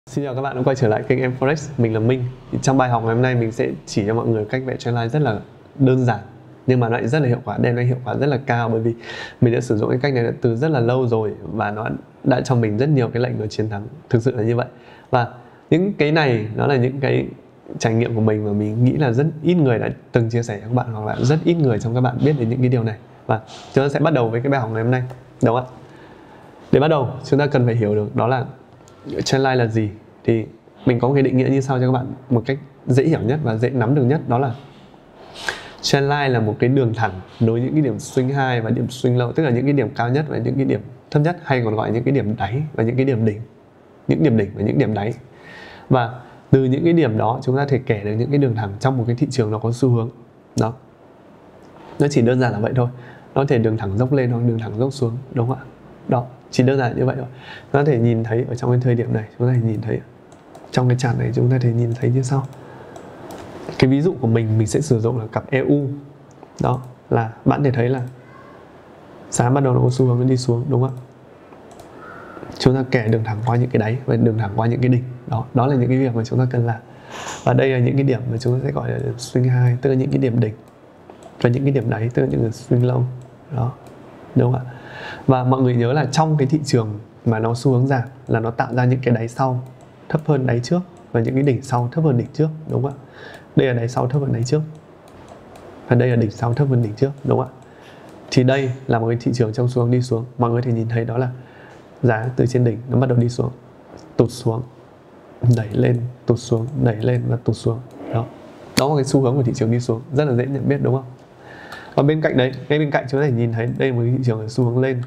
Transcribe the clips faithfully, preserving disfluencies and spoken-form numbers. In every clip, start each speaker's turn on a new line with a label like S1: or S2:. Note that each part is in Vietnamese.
S1: Xin chào các bạn đã quay trở lại kênh em Forex, mình là Minh. Thì trong bài học ngày hôm nay mình sẽ chỉ cho mọi người cách vẽ trendline rất là đơn giản nhưng mà lại rất là hiệu quả, đem lại hiệu quả rất là cao, bởi vì mình đã sử dụng cái cách này từ rất là lâu rồi và nó đã cho mình rất nhiều cái lệnh của chiến thắng, thực sự là như vậy. Và những cái này nó là những cái trải nghiệm của mình mà mình nghĩ là rất ít người đã từng chia sẻ cho các bạn, hoặc là rất ít người trong các bạn biết đến những cái điều này. Và chúng ta sẽ bắt đầu với cái bài học ngày hôm nay, đúng không ạ? Để bắt đầu chúng ta cần phải hiểu được đó là trendline là gì. Thì mình có một cái định nghĩa như sau cho các bạn một cách dễ hiểu nhất và dễ nắm được nhất, đó là trendline là một cái đường thẳng nối những cái điểm swing high và điểm swing low, tức là những cái điểm cao nhất và những cái điểm thấp nhất, hay còn gọi là những cái điểm đáy và những cái điểm đỉnh, những điểm đỉnh và những điểm đáy. Và từ những cái điểm đó chúng ta thể kể được những cái đường thẳng trong một cái thị trường nó có xu hướng. Đó, nó chỉ đơn giản là vậy thôi. Nó có thể đường thẳng dốc lên hoặc đường thẳng dốc xuống, đúng không ạ? Đó, chỉ đơn giản như vậy thôi. Chúng ta có thể nhìn thấy ở trong cái thời điểm này, chúng ta có thể nhìn thấy trong cái chart này, chúng ta có thể nhìn thấy như sau. Cái ví dụ của mình mình sẽ sử dụng là cặp e u. Đó, là bạn thể thấy là giá bắt đầu nó có xu hướng nó đi xuống, đúng không ạ? Chúng ta kẻ đường thẳng qua những cái đáy và đường thẳng qua những cái đỉnh. Đó, đó là những cái việc mà chúng ta cần làm. Và đây là những cái điểm mà chúng ta sẽ gọi là swing high, tức là những cái điểm đỉnh, và những cái điểm đáy, tức là những cái swing low. Đó, đúng không ạ? Và mọi người nhớ là trong cái thị trường mà nó xu hướng giảm là nó tạo ra những cái đáy sau thấp hơn đáy trước và những cái đỉnh sau thấp hơn đỉnh trước, đúng không ạ? Đây là đáy sau thấp hơn đáy trước và đây là đỉnh sau thấp hơn đỉnh trước, đúng không ạ? Thì đây là một cái thị trường trong xu hướng đi xuống. Mọi người có thể nhìn thấy đó là giá từ trên đỉnh nó bắt đầu đi xuống, tụt xuống, đẩy lên, tụt xuống, đẩy lên và tụt xuống. Đó, đó là cái xu hướng của thị trường đi xuống, rất là dễ nhận biết, đúng không? Và bên cạnh đấy, ngay bên cạnh chúng ta thể nhìn thấy đây là một cái thị trường xu hướng lên.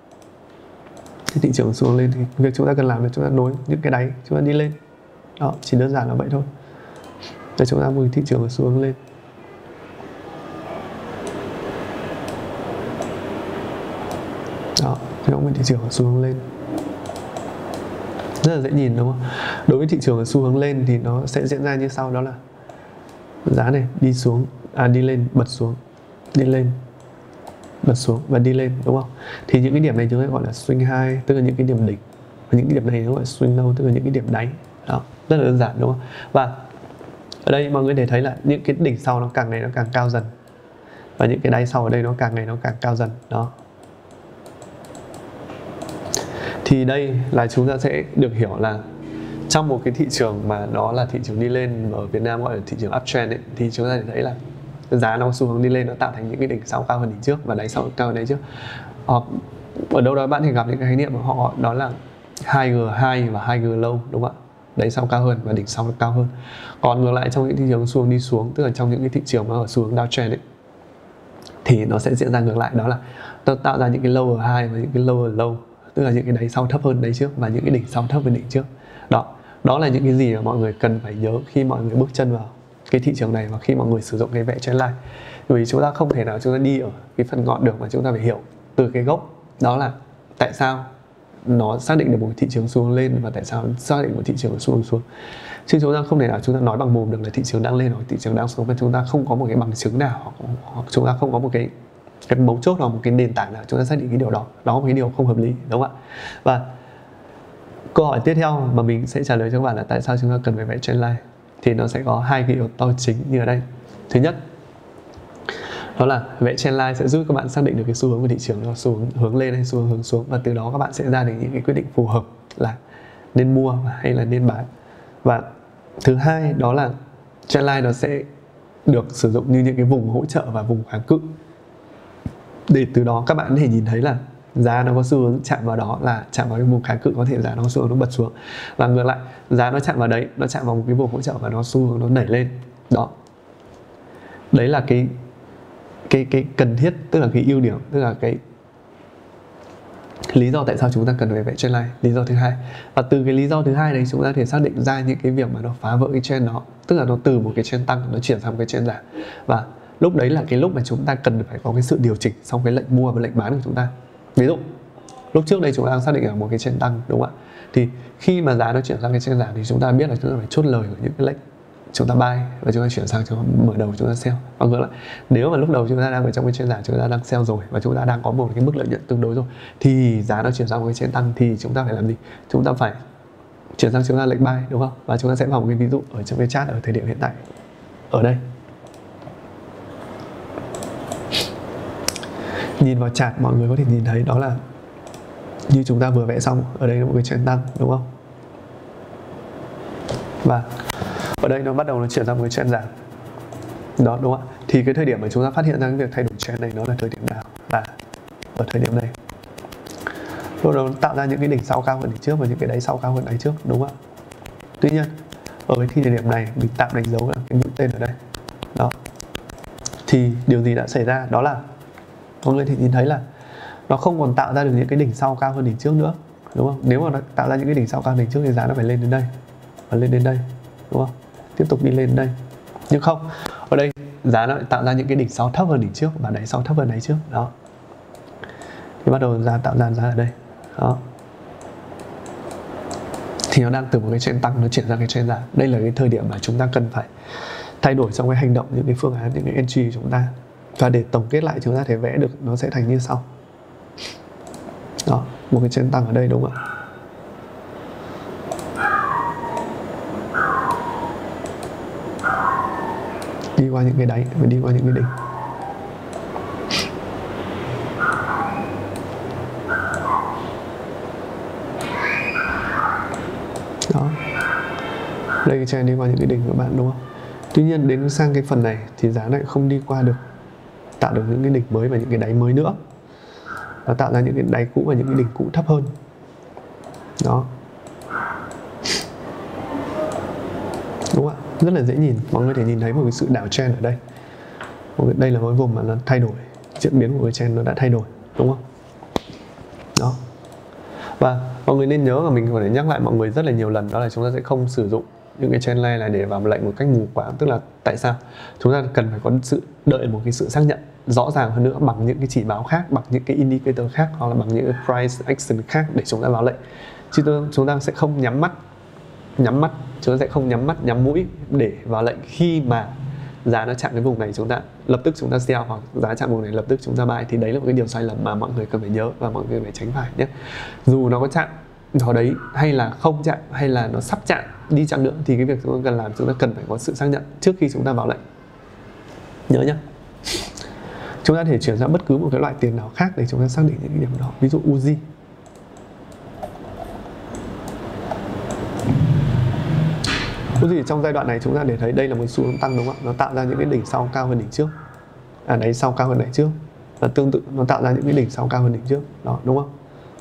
S1: Cái thị trường xu hướng lên thì việc chúng ta cần làm là chúng ta nối những cái đáy, chúng ta đi lên. Đó, chỉ đơn giản là vậy thôi. Để chúng ta một thị trường xu hướng lên. Đó, cái đó một thị trường xu hướng lên. Rất là dễ nhìn, đúng không? Đối với thị trường xu hướng lên thì nó sẽ diễn ra như sau, đó là giá này đi xuống, à đi lên, bật xuống, đi lên, bật xuống và đi lên, đúng không? Thì những cái điểm này chúng ta gọi là swing high, tức là những cái điểm đỉnh, và những cái điểm này nó gọi là swing low, tức là những cái điểm đáy. Đó, rất là đơn giản, đúng không? Và ở đây mọi người để thấy là những cái đỉnh sau nó càng ngày nó càng cao dần, và những cái đáy sau ở đây nó càng ngày nó càng cao dần. Đó, thì đây là chúng ta sẽ được hiểu là trong một cái thị trường mà nó là thị trường đi lên, ở Việt Nam gọi là thị trường uptrend ấy, thì chúng ta thể thấy là giá nó xu hướng đi lên, nó tạo thành những cái đỉnh sau cao hơn đỉnh trước và đáy sau cao hơn đáy trước. Hoặc ở đâu đó bạn thì gặp những cái khái niệm của họ, đó là hai G high và hai G low, đúng không ạ? Đáy sau cao hơn và đỉnh sau cao hơn. Còn ngược lại trong những thị trường xu hướng đi xuống, tức là trong những cái thị trường mà ở xu hướng downtrend ấy, thì nó sẽ diễn ra ngược lại, đó là nó tạo ra những cái lower high và những cái lower low, tức là những cái đáy sau thấp hơn đáy trước và những cái đỉnh sau thấp hơn đỉnh trước. Đó, đó là những cái gì mà mọi người cần phải nhớ khi mọi người bước chân vào cái thị trường này và khi mọi người sử dụng cái vẽ trendline. Bởi vì chúng ta không thể nào chúng ta đi ở cái phần ngọn được, mà chúng ta phải hiểu từ cái gốc, đó là tại sao nó xác định được một thị trường xu hướng lên và tại sao xác định một thị trường xu hướng xuống. Chứ chúng ta không thể nào chúng ta nói bằng mồm được là thị trường đang lên hoặc thị trường đang xuống, và chúng ta không có một cái bằng chứng nào, hoặc, hoặc chúng ta không có một cái cái mấu chốt hoặc một cái nền tảng nào chúng ta xác định cái điều đó. Đó là một cái điều không hợp lý, đúng không ạ? Và câu hỏi tiếp theo mà mình sẽ trả lời cho các bạn là tại sao chúng ta cần phải vẽ trendline, thì nó sẽ có hai cái yếu tố chính như ở đây. Thứ nhất, đó là vẽ trendline sẽ giúp các bạn xác định được cái xu hướng của thị trường, nó xu hướng hướng lên hay xu hướng hướng xuống, và từ đó các bạn sẽ ra được những cái quyết định phù hợp là nên mua hay là nên bán. Và thứ hai, đó là trendline nó sẽ được sử dụng như những cái vùng hỗ trợ và vùng kháng cự, để từ đó các bạn có thể nhìn thấy là giá nó có xu hướng chạm vào đó là chạm vào cái vùng kháng cự, có thể giá nó xu hướng nó bật xuống, và ngược lại giá nó chạm vào đấy, nó chạm vào một cái vùng hỗ trợ và nó xu hướng nó đẩy lên. Đó, đấy là cái cái cái cần thiết, tức là cái ưu điểm, tức là cái lý do tại sao chúng ta cần phải vẽ trendline. Lý do thứ hai, và từ cái lý do thứ hai đấy chúng ta có thể xác định ra những cái việc mà nó phá vỡ cái trend đó, tức là nó từ một cái trend tăng nó chuyển sang một cái trend giảm, và lúc đấy là cái lúc mà chúng ta cần phải có cái sự điều chỉnh trong cái lệnh mua và lệnh bán của chúng ta. Ví dụ lúc trước đây chúng ta đang xác định ở một cái trend tăng, đúng không ạ? Thì khi mà giá nó chuyển sang cái trend giảm thì chúng ta biết là chúng ta phải chốt lời của những cái lệnh chúng ta buy và chúng ta chuyển sang chúng ta mở đầu chúng ta sell. Và ngược lại, nếu mà lúc đầu chúng ta đang ở trong cái trend giảm, chúng ta đang sell rồi và chúng ta đang có một cái mức lợi nhuận tương đối rồi, thì giá nó chuyển sang một cái trend tăng thì chúng ta phải làm gì? Chúng ta phải chuyển sang chúng ta lệnh buy, đúng không? Và chúng ta sẽ vào một cái ví dụ ở trong cái chart ở thời điểm hiện tại ở đây. Nhìn vào chart mọi người có thể nhìn thấy đó là như chúng ta vừa vẽ xong, ở đây là một cái trend tăng, đúng không? Và ở đây nó bắt đầu nó chuyển sang một cái trend giảm. Đó, đúng không ạ? Thì cái thời điểm mà chúng ta phát hiện ra cái việc thay đổi trend này nó là thời điểm nào? Là ở thời điểm này. Lúc đó nó tạo ra những cái đỉnh sau cao hơn đỉnh trước và những cái đáy sau cao hơn đáy trước, đúng không ạ? Tuy nhiên ở cái thời điểm này mình tạm đánh dấu là cái mũi tên ở đây. Đó. Thì điều gì đã xảy ra? Đó là mọi người thì nhìn thấy là nó không còn tạo ra được những cái đỉnh sau cao hơn đỉnh trước nữa, đúng không? Nếu mà nó tạo ra những cái đỉnh sau cao hơn đỉnh trước thì giá nó phải lên đến đây và lên đến đây, đúng không? Tiếp tục đi lên đến đây. Nhưng không, ở đây giá nó lại tạo ra những cái đỉnh sau thấp hơn đỉnh trước và đáy sau thấp hơn đáy trước. Đó. Thì bắt đầu giá tạo ra giá ở đây. Đó. Thì nó đang từ một cái trend tăng nó chuyển sang cái trend giảm. Đây là cái thời điểm mà chúng ta cần phải thay đổi trong cái hành động, những cái phương án, những cái entry của chúng ta. Và để tổng kết lại chúng ta thể vẽ được nó sẽ thành như sau. Đó, một cái trend tăng ở đây, đúng không ạ? Đi qua những cái đáy và đi qua những cái đỉnh. Đó. Đây cái trend đi qua những cái đỉnh của bạn, đúng không? Tuy nhiên đến sang cái phần này thì giá lại không đi qua được, tạo được những cái đỉnh mới và những cái đáy mới nữa. Nó tạo ra những cái đáy cũ và những cái đỉnh cũ thấp hơn. Đó. Đúng không ạ? Rất là dễ nhìn. Mọi người có thể nhìn thấy một cái sự đảo trend ở đây. Đây là một vùng mà nó thay đổi. Diễn biến của cái trend nó đã thay đổi, đúng không? Đó. Và mọi người nên nhớ, và mình có thể nhắc lại mọi người rất là nhiều lần, đó là chúng ta sẽ không sử dụng những cái trend line này để vào lệnh một cách mù quáng. Tức là tại sao? Chúng ta cần phải có sự đợi một cái sự xác nhận rõ ràng hơn nữa bằng những cái chỉ báo khác, bằng những cái indicator khác, hoặc là bằng những cái price action khác để chúng ta vào lệnh. Chứ chúng ta sẽ không nhắm mắt nhắm mắt chúng ta sẽ không nhắm mắt nhắm mũi để vào lệnh khi mà giá nó chạm cái vùng này chúng ta lập tức chúng ta sell, hoặc giá chạm vùng này lập tức chúng ta buy. Thì đấy là một cái điều sai lầm mà mọi người cần phải nhớ và mọi người phải tránh phải nhé. Dù nó có chạm vào đấy hay là không chạm, hay là nó sắp chạm đi chăng nữa, thì cái việc chúng ta cần làm, chúng ta cần phải có sự xác nhận trước khi chúng ta vào lệnh. Nhớ nhé. Chúng ta thể chuyển sang bất cứ một cái loại tiền nào khác để chúng ta xác định những cái điểm đó. Ví dụ u giê. u giê trong giai đoạn này chúng ta để thấy đây là một xu hướng tăng, đúng không ạ? Nó tạo ra những cái đỉnh sau cao hơn đỉnh trước, à đáy sau cao hơn đáy trước, và tương tự nó tạo ra những cái đỉnh sau cao hơn đỉnh trước. Đó, đúng không?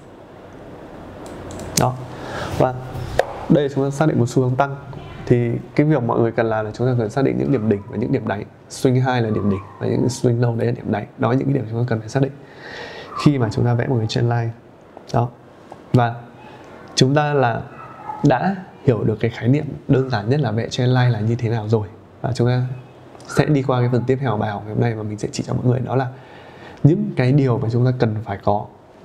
S1: Đó. Và đây chúng ta xác định một xu hướng tăng. Thì cái việc mọi người cần làm là chúng ta cần xác định những điểm đỉnh và những điểm đáy. Swing high là điểm đỉnh và những swing low đấy là điểm đáy. Đó là những cái điểm chúng ta cần phải xác định khi mà chúng ta vẽ một cái trend line. Đó. Và chúng ta là đã hiểu được cái khái niệm đơn giản nhất là vẽ trend line là như thế nào rồi. Và chúng ta sẽ đi qua cái phần tiếp theo bài học ngày hôm nay, mà mình sẽ chỉ cho mọi người đó là những cái điều mà chúng ta cần phải có.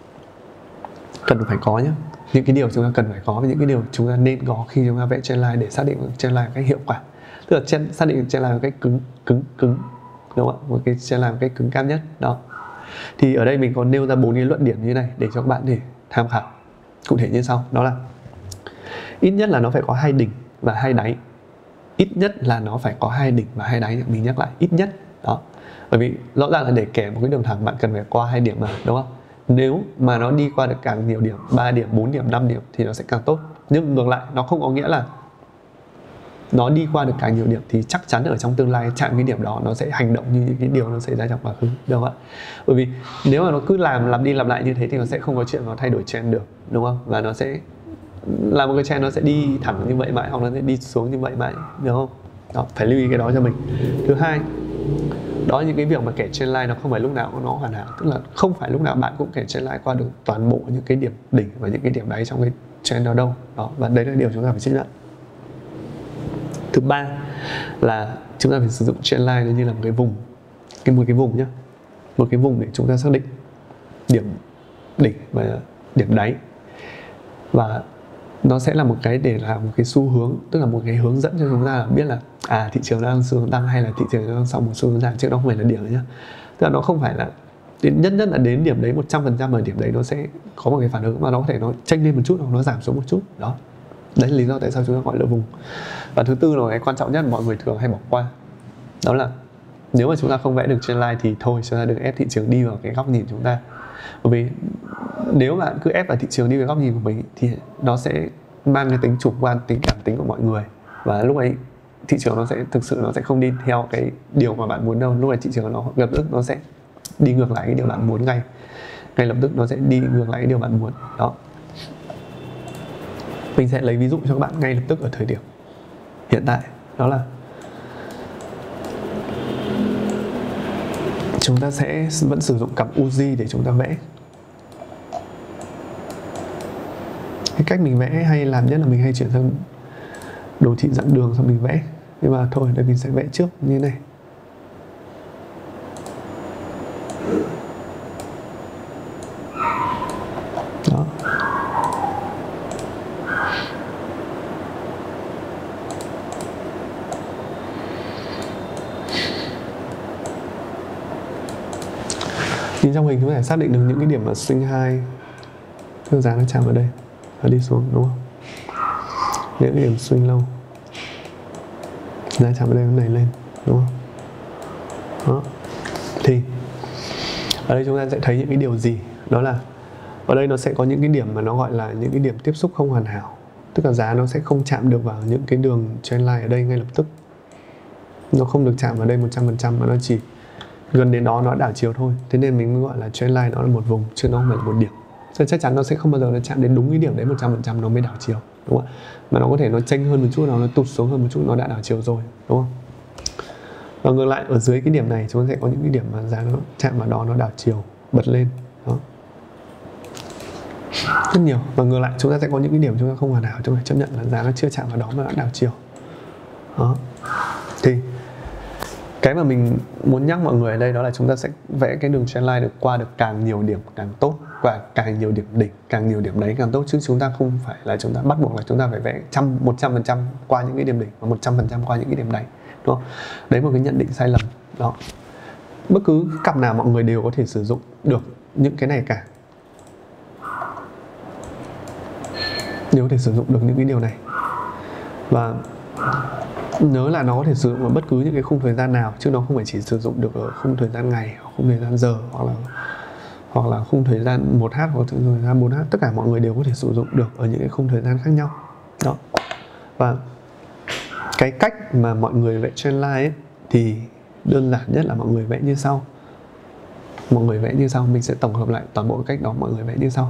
S1: Cần phải có nhé. Những cái điều chúng ta cần phải có và những cái điều chúng ta nên có khi chúng ta vẽ trend line để xác định trend line một cách hiệu quả. Tức là trend, xác định trend line một cách cứng cứng cứng, đúng không ạ? Một cái trend line một cách cứng cáp nhất. Đó. Thì ở đây mình có nêu ra bốn cái luận điểm như thế này để cho các bạn để tham khảo. Cụ thể như sau, đó là ít nhất là nó phải có hai đỉnh và hai đáy. Ít nhất là nó phải có hai đỉnh và hai đáy. Mình nhắc lại, ít nhất. Đó. Bởi vì rõ ràng là để kẻ một cái đường thẳng bạn cần phải qua hai điểm mà, đúng không? Nếu mà nó đi qua được càng nhiều điểm, ba điểm, bốn điểm, năm điểm thì nó sẽ càng tốt. Nhưng ngược lại, nó không có nghĩa là nó đi qua được càng nhiều điểm thì chắc chắn ở trong tương lai chạm cái điểm đó nó sẽ hành động như những cái điều nó xảy ra trong quá khứ, đúng không ạ? Bởi vì nếu mà nó cứ làm làm đi làm lại như thế thì nó sẽ không có chuyện nó thay đổi trend được, đúng không? Và nó sẽ là một cái trend nó sẽ đi thẳng như vậy mãi, hoặc nó sẽ đi xuống như vậy mãi, đúng không? Đó, phải lưu ý cái đó cho mình. Thứ hai, đó là những cái việc mà kẻ trend line nó không phải lúc nào nó hoàn hảo. Tức là không phải lúc nào bạn cũng kẻ trend line qua được toàn bộ những cái điểm đỉnh và những cái điểm đáy trong cái trend đó đâu. Đó, và đấy là điều chúng ta phải chấp nhận. Thứ ba là chúng ta phải sử dụng trend line như là một cái vùng, cái một cái vùng nhá, một cái vùng để chúng ta xác định điểm đỉnh và điểm đáy, và nó sẽ là một cái để làm một cái xu hướng, tức là một cái hướng dẫn cho chúng ta là biết là à thị trường đang xu hướng tăng hay là thị trường đang sau một xu hướng giảm, chứ đó không phải là điểm nhá. Tức là nó không phải là đến nhất nhất là đến điểm đấy một trăm phần trăm ở điểm đấy nó sẽ có một cái phản ứng, mà nó có thể nó chênh lên một chút hoặc nó giảm xuống một chút. Đó, Đấy là lý do tại sao chúng ta gọi là vùng. Và thứ tư là cái quan trọng nhất mà mọi người thường hay bỏ qua, đó là nếu mà chúng ta không vẽ được trendline thì thôi, chúng ta đừng ép thị trường đi vào cái góc nhìn chúng ta. Bởi vì nếu bạn cứ ép vào thị trường đi vào góc nhìn của mình thì nó sẽ mang cái tính chủ quan, tính cảm tính của mọi người, và lúc ấy thị trường nó sẽ thực sự nó sẽ không đi theo cái điều mà bạn muốn đâu. Lúc này thị trường nó lập tức nó sẽ đi ngược lại cái điều bạn muốn ngay ngay lập tức nó sẽ đi ngược lại cái điều bạn muốn. Đó, mình sẽ lấy ví dụ cho các bạn ngay lập tức ở thời điểm hiện tại, đó là chúng ta sẽ vẫn sử dụng cặp Uzi để chúng ta vẽ. Cái cách mình vẽ hay làm nhất là mình hay chuyển sang đồ thị dạng đường xong mình vẽ. Nhưng mà thôi, đây mình sẽ vẽ trước như thế này. Đó. Nhìn trong hình chúng ta xác định được những cái điểm mà swing high, cái giá nó chạm vào đây và đi xuống, đúng không? Những cái điểm swing low, giá chạm vào đây nó nảy lên, đúng không? Đó. Thì ở đây chúng ta sẽ thấy những cái điều gì? Đó là ở đây nó sẽ có những cái điểm mà nó gọi là những cái điểm tiếp xúc không hoàn hảo. Tức là giá nó sẽ không chạm được vào những cái đường trendline ở đây ngay lập tức. Nó không được chạm vào đây một trăm phần trăm mà nó chỉ gần đến đó nó đảo chiều thôi. Thế nên mình mới gọi là trendline nó là một vùng chứ nó không phải là một điểm. Chứ chắc chắn nó sẽ không bao giờ nó chạm đến đúng cái điểm đấy một trăm phần trăm nó mới đảo chiều, đúng không? Mà nó có thể nó chênh hơn một chút, nó tụt xuống hơn một chút nó đã đảo chiều rồi, đúng không? Và ngược lại ở dưới cái điểm này chúng ta sẽ có những cái điểm mà giá nó chạm vào đó nó đảo chiều bật lên. Đó, rất nhiều. Và ngược lại chúng ta sẽ có những cái điểm chúng ta không hoàn hảo, chúng ta chấp nhận là giá nó chưa chạm vào đó mà đã đảo chiều. Đó. Thì cái mà mình muốn nhắc mọi người ở đây đó là chúng ta sẽ vẽ cái đường trendline được qua được càng nhiều điểm càng tốt, và càng nhiều điểm đỉnh, càng nhiều điểm đấy càng tốt, chứ chúng ta không phải là chúng ta bắt buộc là chúng ta phải vẽ trăm một trăm phần trăm qua những cái điểm đỉnh và một trăm phần trăm qua những cái điểm đáy, đúng không? Đấy là một cái nhận định sai lầm. Đó, bất cứ cặp nào mọi người đều có thể sử dụng được những cái này cả, đều có thể sử dụng được những cái điều này. Và nhớ là nó có thể sử dụng ở bất cứ những cái khung thời gian nào, chứ nó không phải chỉ sử dụng được ở khung thời gian ngày, khung thời gian giờ, hoặc là hoặc là khung thời gian một h hoặc thời gian bốn h. Tất cả mọi người đều có thể sử dụng được ở những cái khung thời gian khác nhau. Đó. Và cái cách mà mọi người vẽ trendline ấy thì đơn giản nhất là mọi người vẽ như sau. Mọi người vẽ như sau, mình sẽ tổng hợp lại toàn bộ cách đó. Mọi người vẽ như sau.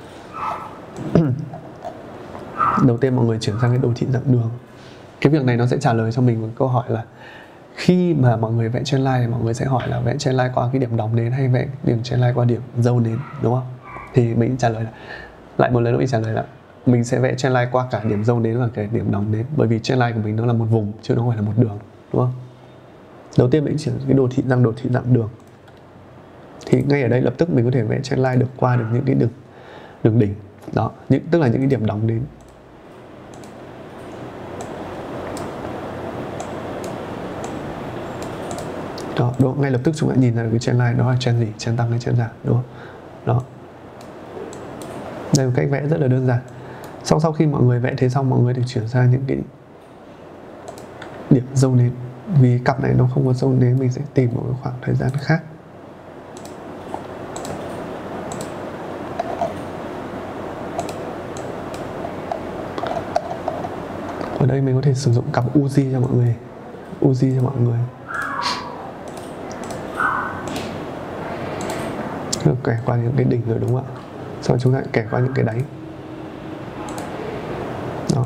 S1: Đầu tiên mọi người chuyển sang cái đồ thị dạng đường. Cái việc này nó sẽ trả lời cho mình một câu hỏi là khi mà mọi người vẽ trendline thì mọi người sẽ hỏi là vẽ trendline qua cái điểm đóng nến hay vẽ điểm trendline qua điểm dâu nến, đúng không? Thì mình trả lời là lại một lần nữa mình trả lời là mình sẽ vẽ trendline qua cả điểm dâu nến và cái điểm đóng nến, bởi vì trendline của mình nó là một vùng chứ nó không phải là một đường, đúng không? Đầu tiên mình chuyển cái đồ thị sang đồ thị dạng đường. Thì ngay ở đây lập tức mình có thể vẽ trendline được qua được những cái đường đường đỉnh. Đó, những tức là những cái điểm đóng nến. Đó, đó, ngay lập tức chúng ta nhìn ra được cái trendline đó là trend gì, trend tăng hay trend giảm, đúng không? Đó. Đây là một cách vẽ rất là đơn giản. Sau sau khi mọi người vẽ thế xong, mọi người được chuyển sang những cái điểm dâu nến. Vì cặp này nó không có dâu nến, mình sẽ tìm một khoảng thời gian khác. Ở đây mình có thể sử dụng cặp Uzi cho mọi người. Uzi cho mọi người. Kẻ qua những cái đỉnh rồi, đúng không ạ? Sau đó chúng ta kẻ qua những cái đáy. Đó.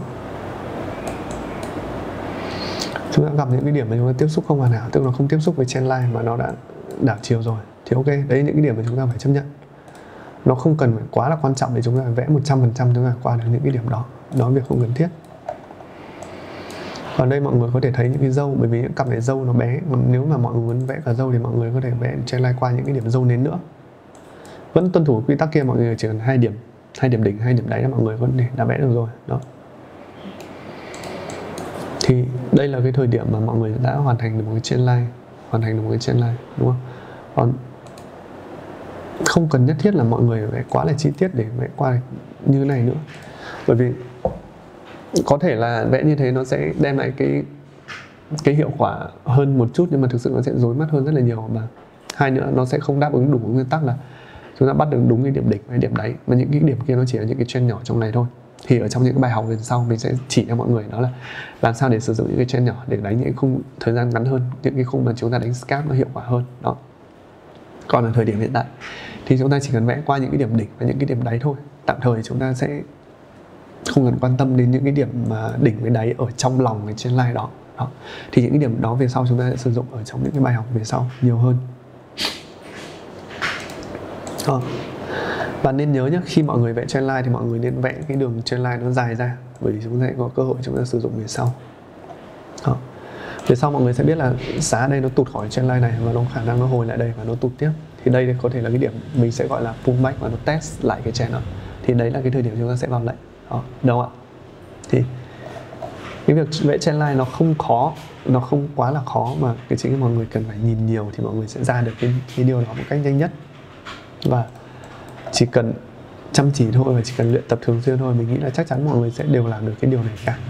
S1: Chúng ta gặp những cái điểm mà chúng ta tiếp xúc không hoàn hảo, tức là nó không tiếp xúc với trendline mà nó đã đảo chiều rồi. Thì ok, đấy là những cái điểm mà chúng ta phải chấp nhận. Nó không cần phải quá là quan trọng để chúng ta vẽ một trăm phần trăm chúng ta qua được những cái điểm đó. Đó là việc không cần thiết. Còn đây mọi người có thể thấy những cái dâu, bởi vì những cặp này dâu nó bé. Còn nếu mà mọi người muốn vẽ cả dâu thì mọi người có thể vẽ trendline qua những cái điểm dâu nến nữa. Vẫn tuân thủ quy tắc kia, mọi người chỉ cần hai điểm, hai điểm đỉnh, hai điểm đáy là mọi người có thể đã vẽ được rồi. Đó. Thì đây là cái thời điểm mà mọi người đã hoàn thành được một cái trendline, hoàn thành được một cái trendline, đúng không? Còn không cần nhất thiết là mọi người vẽ quá là chi tiết để vẽ qua như này nữa. Bởi vì có thể là vẽ như thế nó sẽ đem lại cái cái hiệu quả hơn một chút, nhưng mà thực sự nó sẽ rối mắt hơn rất là nhiều. Mà hai nữa, nó sẽ không đáp ứng đủ nguyên tắc là chúng ta bắt được đúng cái điểm đỉnh hay điểm đáy, mà những cái điểm kia nó chỉ là những cái trend nhỏ trong này thôi. Thì ở trong những cái bài học lần sau mình sẽ chỉ cho mọi người đó là làm sao để sử dụng những cái trend nhỏ để đánh những khung thời gian ngắn hơn, những cái khung mà chúng ta đánh scalp nó hiệu quả hơn đó. Còn ở thời điểm hiện tại thì chúng ta chỉ cần vẽ qua những cái điểm đỉnh và những cái điểm đáy thôi. Tạm thời chúng ta sẽ không cần quan tâm đến những cái điểm mà đỉnh với đáy ở trong lòng cái trendline đó. đó. Thì những cái điểm đó về sau chúng ta sẽ sử dụng ở trong những cái bài học về sau nhiều hơn. Đó. Và nên nhớ nhé, khi mọi người vẽ trendline thì mọi người nên vẽ cái đường trendline nó dài ra, bởi vì chúng ta sẽ có cơ hội chúng ta sử dụng về sau. Đó. Về sau mọi người sẽ biết là giá đây nó tụt khỏi trendline này và nó khả năng nó hồi lại đây và nó tụt tiếp. Thì đây có thể là cái điểm mình sẽ gọi là pullback và nó test lại cái trend đó. Thì đấy là cái thời điểm chúng ta sẽ vào lệnh. Đó, đúng không ạ? Thì cái việc vẽ trendline nó không khó, nó không quá là khó, mà cái chính là mọi người cần phải nhìn nhiều thì mọi người sẽ ra được cái, cái điều đó một cách nhanh nhất. Và chỉ cần chăm chỉ thôi và chỉ cần luyện tập thường xuyên thôi, mình nghĩ là chắc chắn mọi người sẽ đều làm được cái điều này cả.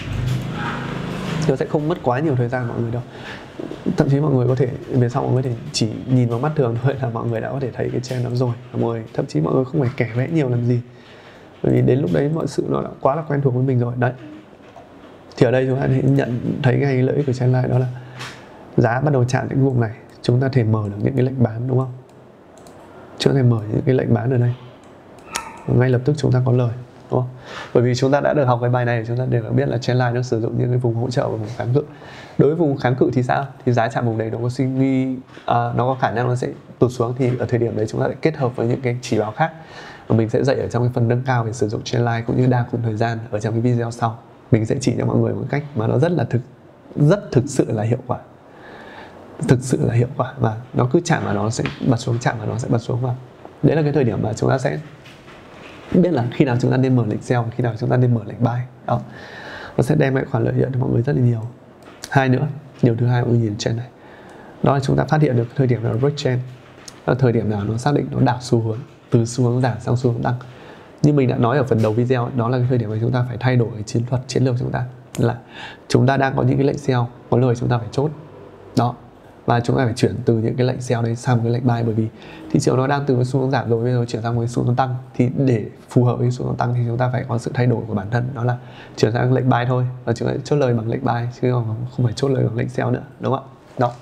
S1: Nó sẽ không mất quá nhiều thời gian mọi người đâu. Thậm chí mọi người có thể về sau mọi người có thể chỉ nhìn vào mắt thường thôi là mọi người đã có thể thấy cái trend đó rồi. Mọi người thậm chí mọi người không phải kẻ vẽ nhiều làm gì, bởi vì đến lúc đấy mọi sự nó đã quá là quen thuộc với mình rồi đấy. Thì ở đây chúng ta nhận thấy cái lợi ích của trendline đó là giá bắt đầu chạm những vùng này, chúng ta thể mở được những cái lệnh bán, đúng không? Chúng ta thể mở những cái lệnh bán ở đây, ngay lập tức chúng ta có lời, đúng không? Bởi vì chúng ta đã được học cái bài này, chúng ta đều biết là trendline nó sử dụng những cái vùng hỗ trợ và vùng kháng cự. Đối với vùng kháng cự thì sao? Thì giá chạm vùng đấy nó có suy nghĩ, à, nó có khả năng nó sẽ tụt xuống, thì ở thời điểm đấy chúng ta lại kết hợp với những cái chỉ báo khác và mình sẽ dạy ở trong cái phần nâng cao về sử dụng trendline cũng như đa khung thời gian ở trong cái video sau. Mình sẽ chỉ cho mọi người một cách mà nó rất là thực rất thực sự là hiệu quả, thực sự là hiệu quả, và nó cứ chạm vào nó sẽ bật xuống, chạm vào nó sẽ bật xuống. Và đấy là cái thời điểm mà chúng ta sẽ biết là khi nào chúng ta nên mở lệnh sell, khi nào chúng ta nên mở lệnh buy. Đó, nó sẽ đem lại khoản lợi nhuận cho mọi người rất là nhiều. Hai nữa, điều thứ hai mọi người nhìn trend này, đó là chúng ta phát hiện được thời điểm nào break trend, đó là thời điểm nào nó xác định nó đảo xu hướng từ xu hướng giảm sang xu hướng tăng. Như mình đã nói ở phần đầu video, đó là cái thời điểm mà chúng ta phải thay đổi cái chiến thuật, chiến lược chúng ta, là chúng ta đang có những cái lệnh sell, có lời chúng ta phải chốt đó, và chúng ta phải chuyển từ những cái lệnh sell đấy sang cái lệnh buy, bởi vì thị trường nó đang từ cái xu hướng giảm rồi, bây giờ chuyển sang cái xu hướng tăng, thì để phù hợp với xu hướng tăng thì chúng ta phải có sự thay đổi của bản thân, đó là chuyển sang lệnh buy thôi, và chúng ta chốt lời bằng lệnh buy chứ không phải chốt lời bằng lệnh sell nữa, đúng không ạ? Đó.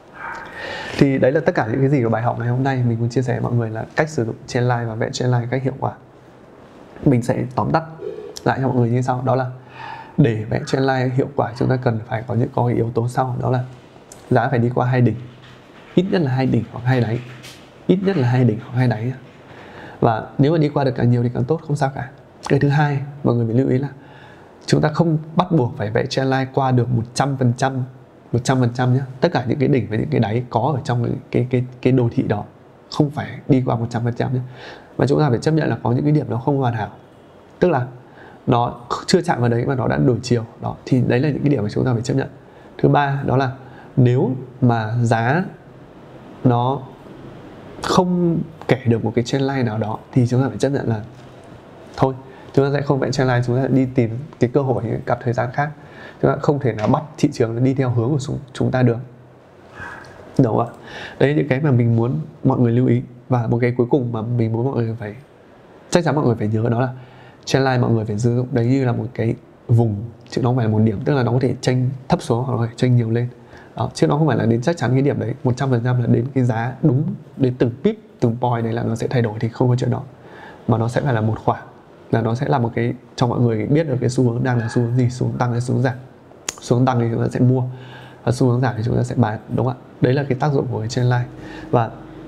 S1: Thì đấy là tất cả những cái gì của bài học ngày hôm nay mình muốn chia sẻ với mọi người, là cách sử dụng trendline và vẽ trendline cách hiệu quả. Mình sẽ tóm tắt lại cho mọi người như sau, đó là để vẽ trendline hiệu quả chúng ta cần phải có những có cái yếu tố sau, đó là giá phải đi qua hai đỉnh, ít nhất là hai đỉnh hoặc hai đáy, ít nhất là hai đỉnh hoặc hai đáy. Và nếu mà đi qua được càng nhiều thì càng tốt, không sao cả. Cái thứ hai mọi người phải lưu ý là chúng ta không bắt buộc phải vẽ trendline qua được một trăm phần trăm một trăm phần trăm nhé. Tất cả những cái đỉnh và những cái đáy có ở trong cái cái cái, cái đồ thị đó không phải đi qua một trăm phần trăm nhé. Và chúng ta phải chấp nhận là có những cái điểm nó không hoàn hảo, tức là nó chưa chạm vào đấy mà nó đã đổi chiều đó, thì đấy là những cái điểm mà chúng ta phải chấp nhận. Thứ ba đó là nếu mà giá nó không kể được một cái trendline nào đó thì chúng ta phải chấp nhận là thôi, chúng ta sẽ không vẽ trendline, chúng ta sẽ đi tìm cái cơ hội, những cặp thời gian khác. Chúng ta không thể nào bắt thị trường đi theo hướng của chúng ta được, đúng không ạ? Đấy là những cái mà mình muốn mọi người lưu ý. Và một cái cuối cùng mà mình muốn mọi người phải chắc chắn mọi người phải nhớ, đó là trendline mọi người phải sử dụng đấy như là một cái vùng, chứ nó không phải là một điểm, tức là nó có thể chênh thấp xuống hoặc có thể chênh nhiều lên đó, chứ nó không phải là đến chắc chắn cái điểm đấy một trăm phần trăm là đến cái giá đúng đến từng pip, từng point đấy là nó sẽ thay đổi, thì không có chuyện đó, mà nó sẽ phải là một khoảng, là nó sẽ là một cái cho mọi người biết được cái xu hướng đang là xu hướng gì, xu hướng tăng hay xu hướng giảm. Xu hướng tăng thì chúng ta sẽ mua, và xu hướng giảm thì chúng ta sẽ bán, đúng không ạ? Đấy là cái tác dụng của cái trendline. Và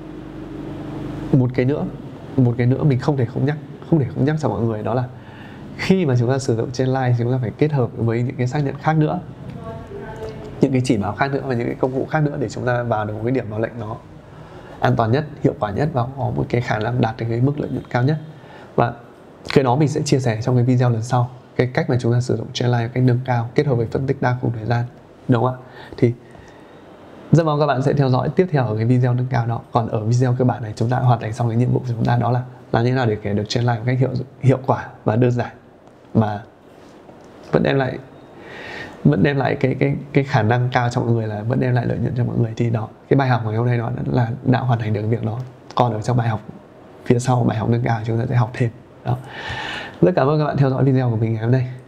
S1: một cái nữa, một cái nữa mình không thể không nhắc, không thể không nhắc cho mọi người, đó là khi mà chúng ta sử dụng trendline thì chúng ta phải kết hợp với những cái xác nhận khác nữa, những cái chỉ báo khác nữa và những cái công cụ khác nữa để chúng ta vào được một cái điểm vào lệnh nó an toàn nhất, hiệu quả nhất và có một cái khả năng đạt được cái mức lợi nhuận cao nhất. Và cái đó mình sẽ chia sẻ trong cái video lần sau, cái cách mà chúng ta sử dụng trendline cách nâng cao kết hợp với phân tích đa khung thời gian, đúng không ạ? Thì rất mong các bạn sẽ theo dõi tiếp theo ở cái video nâng cao đó. Còn ở video cơ bản này chúng ta đã hoàn thành xong cái nhiệm vụ của chúng ta, đó là làm như thế nào để kể được trendline một cách hiệu hiệu quả và đơn giản, mà vẫn đem lại vẫn đem lại cái cái cái khả năng cao cho mọi người, là vẫn đem lại lợi nhuận cho mọi người. Thì đó, cái bài học ngày hôm nay nó là đã hoàn thành được việc đó. Còn ở trong bài học phía sau, bài học nâng cao, chúng ta sẽ học thêm đó. Rất cảm ơn các bạn theo dõi video của mình ngày hôm nay.